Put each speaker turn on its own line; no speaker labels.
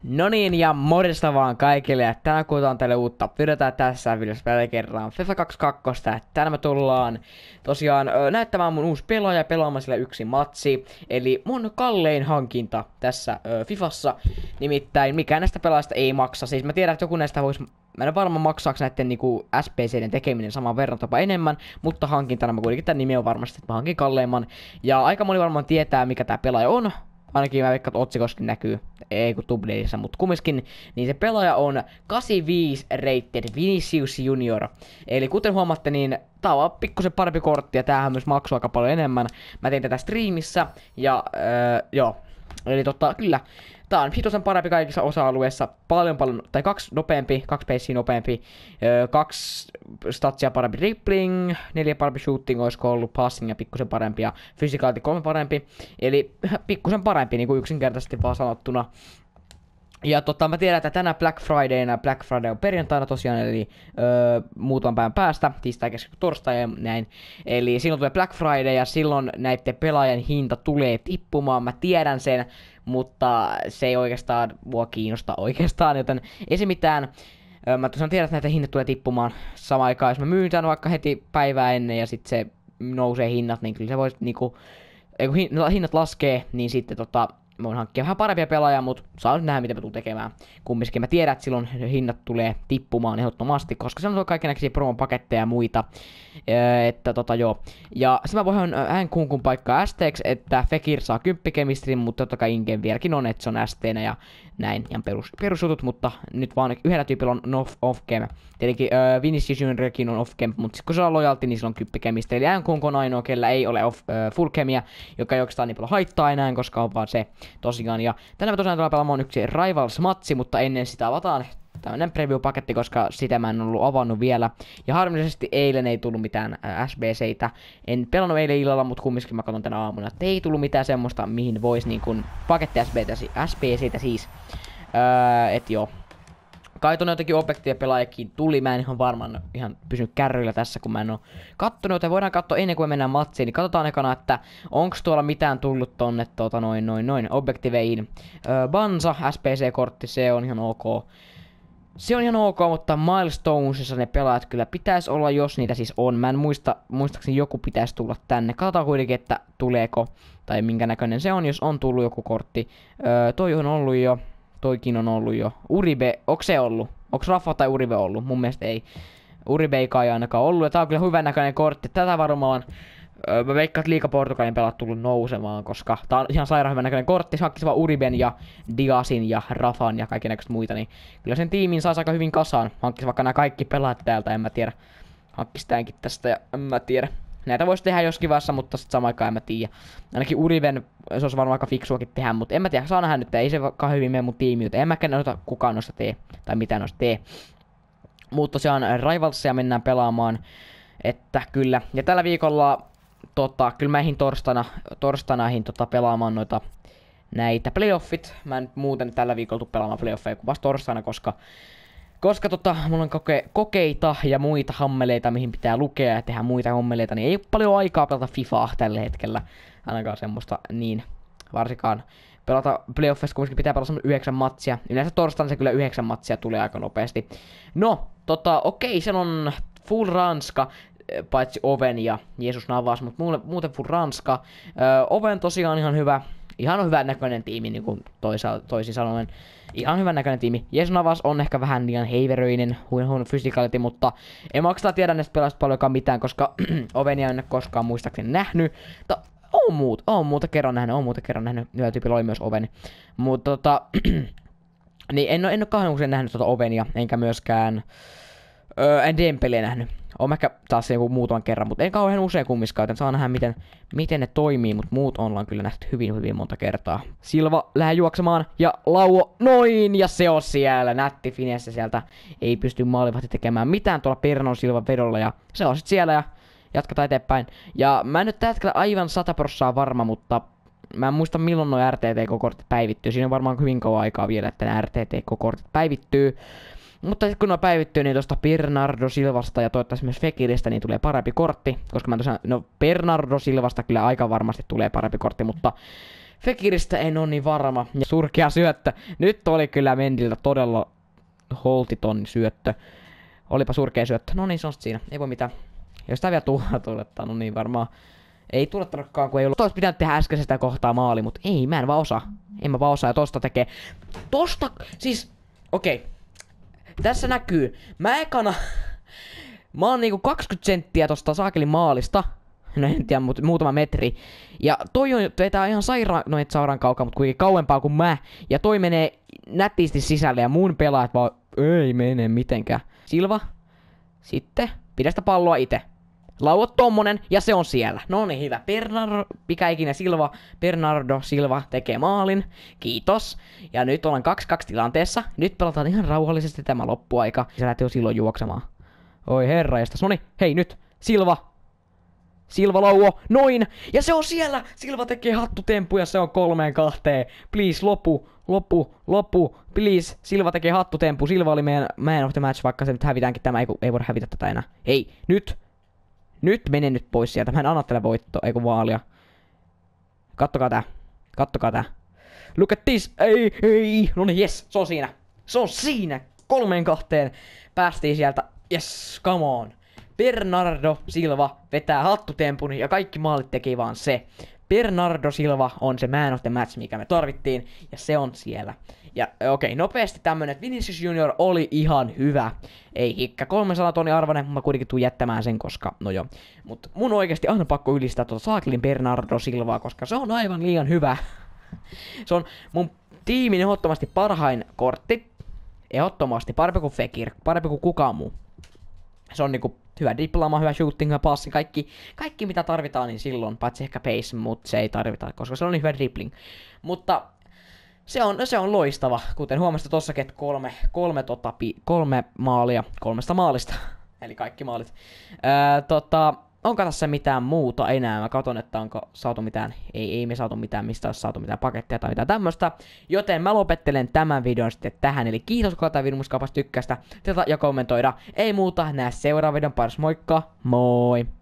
No niin, ja morjesta vaan kaikille, ja tänään kuutaan teille uutta videota tässä videossa vielä kerran FIFA 22. Tänään me tullaan tosiaan näyttämään mun uusi pelaaja pelaamaan sillä yksi matsi. Eli mun kallein hankinta tässä Fifassa. Nimittäin mikään näistä pelaajista ei maksa. Siis mä tiedän, että joku näistä voisi. Mä en varmaan maksaaks näitten niinku SPCiden tekeminen saman verran tapa enemmän, mutta hankintana mä kuitenkin tän nimi on varmasti, että mä hankin kalleimman. Ja aika moni varmaan tietää, mikä tää pelaaja on. Ainakin mä veikkaan, että otsikoskin näkyy, ei kun thumbnailissa, mutta kumminkin, niin se pelaaja on 85 rated Vinicius Junior. Eli kuten huomaatte, niin tää on pikkusen parempi kortti ja tämähän myös maksuu aika paljon enemmän. Mä tein tätä streamissä ja joo, eli kyllä. Tää on hitosen parempi kaikissa osa-alueissa, paljon, tai kaksi pacea nopeampi, kaksi statsia parempi dribbling, 4 parempi shooting oisko ollut, passing ja pikkusen parempi ja physicality 3 parempi, eli pikkusen parempi niinku yksinkertaisesti vaan sanottuna. Ja mä tiedän, että tänään Black Friday on perjantaina tosiaan, eli muutaman päivän päästä, tiistai, keskiviikko, torstai ja näin. Eli silloin tulee Black Friday ja silloin näiden pelaajan hinta tulee tippumaan, mä tiedän sen, mutta se ei oikeastaan mua kiinnosta oikeastaan, joten ei se mitään. Mä tosiaan tiedän, että näitä hinnat tulee tippumaan samaan aikaan, jos mä myyn tän vaikka heti päivää ennen ja sit se nousee hinnat, niin kyllä se voisi niinku, kun hinnat laskee, niin sitten mä voin hankkia vähän parempia pelaajia, mutta saa nyt nähdä, mitä mä tulen tekemään. Kumminkin mä tiedän, että silloin hinnat tulee tippumaan ehdottomasti, koska se on kaikennäköisiä promopaketteja ja muita. Joo. Ja sitten mä voin kunkun paikkaa ST:ksi, että Fekir saa 10 kemistrin, mutta totta kai Ingen vieläkin on, että se on ST:nä ja näin. Ihan perusjutut, mutta nyt vaan yhdellä tyypillä on off-game. Tietenkin Vinicius Juniorkin on off-game, mutta kun se on lojalti, niin sillä on 10 kemistri. Eli Nkunku on ainoa, kellä ei ole full chemia, joka ei oikeastaan niin paljon haittaa enää, koska on vaan se tosiaan. Ja tänään me tosiaan tullaan pelaamaan yksi Rivals-matsi, mutta ennen sitä avataan tämmönen preview-paketti, koska sitä mä en ollut avannut vielä. Ja harmillisesti eilen ei tullut mitään SBCitä. En pelannut eilen illalla, mutta kumminkin mä katson tänä aamuna, että ei tullut mitään semmoista, mihin vois niinkun paketti SBCitä siis. Et joo. Kai tuonne jotenkin objektia pelaajakin tuli, mä en ihan varmaan ihan pysynyt kärryillä tässä, kun mä en oo kattonut, joten voidaan katsoa ennen kuin me mennään matsiin, niin katsotaan ekana, että onks tuolla mitään tullut tonne objektiveihin. Banza, SPC-kortti, se on ihan ok. Se on ihan ok, mutta Milestonesissa ne pelaajat kyllä pitäisi olla, jos niitä siis on. Mä en muistaakseni joku pitäisi tulla tänne. Katsotaan kuitenkin, että tuleeko, tai minkä näköinen se on, jos on tullut joku kortti. Toi on ollut jo. Toikin on ollut jo. Uribe, onks se ollut? Onks Rafa tai Uribe ollut? Mun mielestä ei. Uribe ei kai ainakaan ollut. Ja tää on kyllä hyvän näköinen kortti. Tätä varmaan mä veikkaan, että Liiga Portugalin pelaat tullut nousemaan, koska tää on ihan sairaan hyvän näköinen kortti. Se hankkisi vaan Uriben ja Diazin ja Rafan ja kaiken näköistä muita. Niin kyllä sen tiimin saisi aika hyvin kasaan. Hankkisi vaikka nämä kaikki pelaat täältä, en mä tiedä. Hankkisi tämänkin tästä ja en mä tiedä. Näitä voisi tehdä joskin vaiheessa, mutta sit samaan aikaan en mä tiedä. Ainakin Uriben, se olisi varmaan aika fiksuakin tehdä, mutta en mä tiedä, saa nähdä nyt, ei se vaikka hyvin mene mun tiimi, en mäkään noita kukaan noista tee, tai mitään noista tee. Mutta tosiaan Rivalsia mennään pelaamaan, että kyllä. Ja tällä viikolla, kyllä mä ehdin torstaina pelaamaan näitä playoffit. Mä en muuten tällä viikolla tuu pelaamaan playoffeja kuin vasta torstaina, koska mulla on kokeita ja muita hammeleita, mihin pitää lukea ja tehdä muita hommeleita, niin ei ole paljon aikaa pelata FIFAa tällä hetkellä. Ainakaan semmoista niin, varsinkaan pelata playoffissa, kumminkin pitää pelata 9 matsia. Yleensä torstaina se kyllä 9 matsia tulee aika nopeasti. No, okei, se on full Ranska, paitsi Oven ja Jesus Navas, mutta muuten full Ranska. Oven tosiaan ihan hyvän näköinen tiimi, niin kuin toisin sanoen. Ihan hyvän näköinen tiimi. Jesus Navas on ehkä vähän liian heiveröinen, huono physicality, mutta en mä oikeastaan tiedä näistä pelaajista paljonkaan mitään, koska Ovenia en ole koskaan muistaakseni nähnyt. Oon muuta kerran nähnyt, yhdellä tyypillä oli myös Oveni. Mutta niin en ole kauhean usein nähnyt Ovenia, enkä myöskään Dembeleä nähnyt. Oon ehkä taas joku muutaman kerran, mutta en kauhean usein kummiskaan, joten saa nähdä miten ne toimii, mutta muut ollaan kyllä nähty hyvin monta kertaa. Silva lähde juoksemaan ja Lauo noin ja se on siellä, nätti finesse sieltä. Ei pysty maalivahti tekemään mitään tuolla Pernon Silvan vedolla ja se on sit siellä ja jatketaan eteenpäin. Ja mä en nyt tällä hetkellä aivan 100% varma, mutta mä en muista milloin nuo RTTK-kortit päivittyy. Siinä on varmaan hyvin kauan aikaa vielä, että nämä RTTK-kortit päivittyy. Mutta sitten kun ne päivittyy, niin tuosta Bernardo Silvasta ja toivottavasti myös Fekiristä niin tulee parempi kortti. Koska mä tosiaan, Bernardo Silvasta kyllä aika varmasti tulee parempi kortti, mutta Fekiristä en ole niin varma. Ja surkea syöttö. Nyt oli kyllä Mendiltä todella holtiton syöttö. Olipa surkea syöttö. No niin, se on siinä. Ei voi mitään. Jos tää vielä tulettaa, no niin varmaan. Ei tulettanutkaan, kun ei ollut. Tois pitänyt tehdä äskeisestä kohtaa maali, mutta ei, mä en vaan osaa. En mä vaan osaa, ja tosta tekee. Tosta, siis, okei. Tässä näkyy. Mä oon niinku 20 senttiä tosta saakelin maalista. No en tiedä, mutta muutama metri. Ja toi vetää ihan sairaan kaukaa, mutta kuitenkin kauempaa kuin mä. Ja toi menee nätisti sisälle ja mun pelaajat vaan ei mene mitenkään. Silva. Sitten. Pidä sitä palloa itse. Lauot tommonen ja se on siellä. No niin hyvä. Bernardo Silva tekee maalin. Kiitos. Ja nyt ollaan 2-2 tilanteessa. Nyt pelataan ihan rauhallisesti tämä loppuaika. Se lähti jo silloin juoksemaan. Oi herra jestas. Noniin. Hei nyt. Silva lauo. Noin. Ja se on siellä. Silva tekee hattutemppu ja se on 3-2. Please loppu. Please. Silva tekee hattutemppu. Silva oli meidän man of the match, vaikka se nyt hävitäänkin tämä. Ei voida hävitä tätä enää. Hei. Nyt mene nyt pois sieltä. Mä en anna tälle voittoa, eiku vaalia. Kattokaa tää. Look at this. Ei. No niin, yes. Se on siinä. 3-2. Päästiin sieltä. Yes, come on. Bernardo Silva vetää hattutempun ja kaikki maalit teki vaan se. Bernardo Silva on se man of the match, mikä me tarvittiin. Ja se on siellä. Ja okei, nopeasti tämmönen, että Vinicius Junior oli ihan hyvä. Ei hikkä 300 tonni arvoinen, mä kuitenkin tuun jättämään sen, koska no joo. Mut mun oikeesti aina pakko ylistää tuota saakelin Bernardo Silvaa, koska se on aivan liian hyvä. Se on mun tiimin ehdottomasti parhain kortti. Ehdottomasti parempi kuin Fekir, parempi kuin kukaan muu. Se on niinku hyvä diploma, hyvä shooting, hyvä passi, kaikki mitä tarvitaan, niin silloin, paitsi ehkä pace, mutta se ei tarvita, koska se on niin hyvä dribbling. Mutta se on loistava, kuten huomasitte tossakin, että kolme maalia 3 maalista. Eli kaikki maalit. Onko tässä mitään muuta enää? Mä katon, että onko saatu mitään. Ei me saatu mitään, mistä olisi saatu mitään paketteja tai mitään tämmöstä. Joten mä lopettelen tämän videon sitten tähän. Eli kiitos, kun tämä video muskaapas tykkästä. Ja kommentoida. Ei muuta, näe seuraavan videon parissa. Moikka, moi!